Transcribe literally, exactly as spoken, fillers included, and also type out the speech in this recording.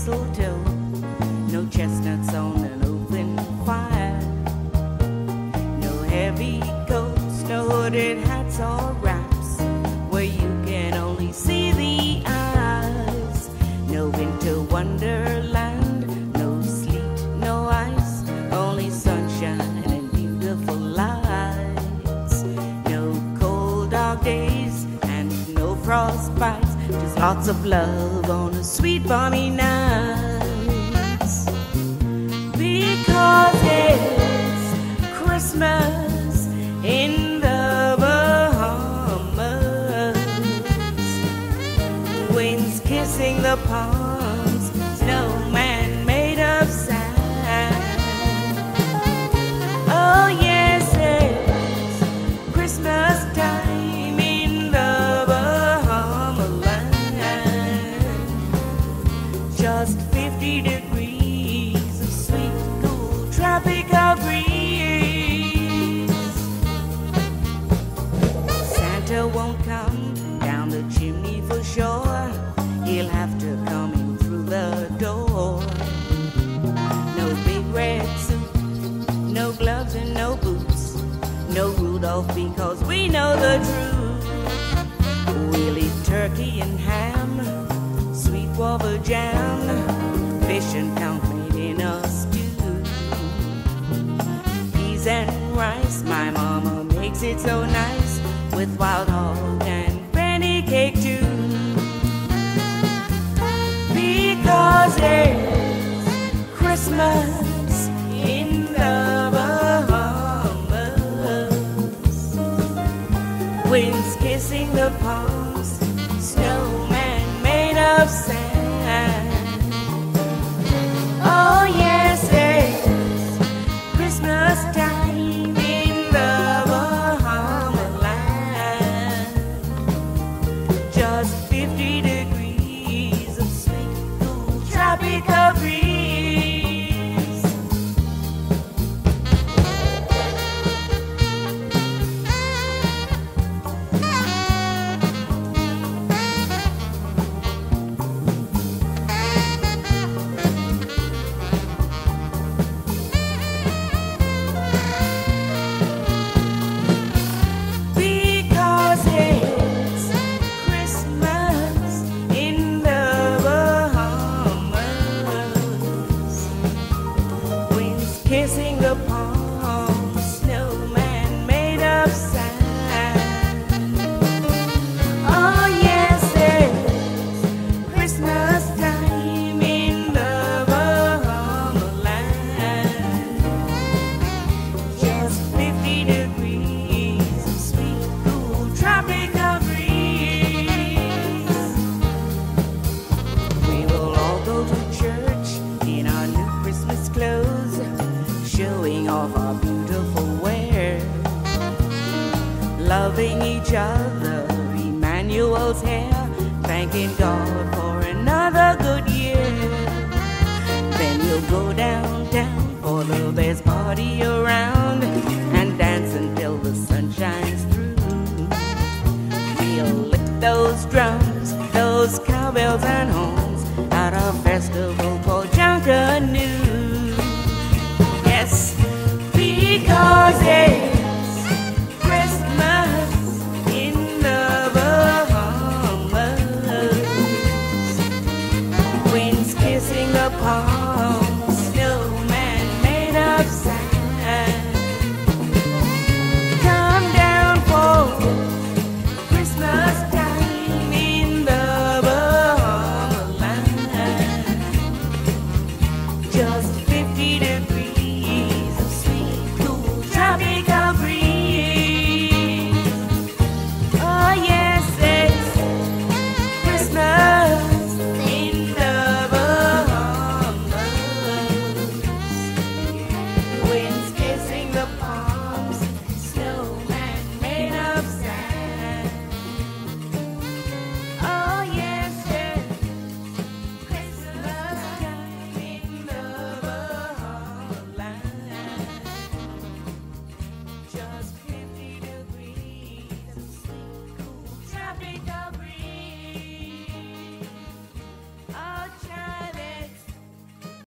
mistletoe, no chestnuts on an open fire, no heavy coats, no hooded hats or wraps, where you can only see the eyes, no winter wonderland, no sleet, no ice, only sunshine and beautiful lights, no cold dark days and no frostbites, just lots of love on a sweet balmy nights. Because it's Christmas in the Bahamas, winds kissing the palms, snowman made of sand. Oh yes, it's Christmas time in the Bahama land. Just fifty degrees of sweet, cool, tropical breeze. Santa won't come down the chimney for sure. He'll have to come in through the door. No big red suit, no gloves and no boots, no Rudolph because we know the truth. We'll eat turkey and ham, sweet guava jam, fish and pound made in a stew. Peas and rice, my mama makes it so nice, with wild hog and penny cake too. Because it's Christmas in the Bahamas, winds kissing the palms, snowman made of sand. Oh yes, it's Christmas time in the Bahama land. Just fifty degrees of sweet, cool, tropical breeze. Because it's Christmas in the Bahamas, winds kissing the palms, snowman made of sand. Oh yes, it's Christmas time in the Bahama land. Just fifty degrees of sweet, cool, tropical breeze. We will all go to church in our new Christmas clothes, showing off our beautiful wear, loving each other, Emmanuel's hair, thanking God for another good year. Then you'll go downtown for the best party around and dance until the sun shines through. We'll lick those drums, those cowbells and horns,